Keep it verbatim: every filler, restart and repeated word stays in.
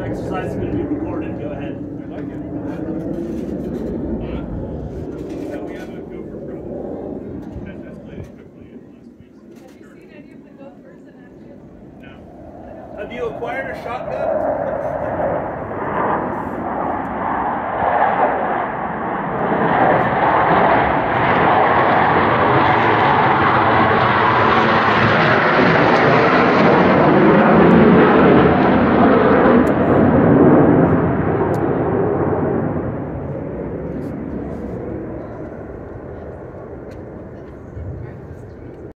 That exercise is going to be recorded. Go ahead. I like it. So we have a gopher problem. That escalated quickly in the last week. Have you seen any of the gophers in action? No. Have you acquired a shotgun?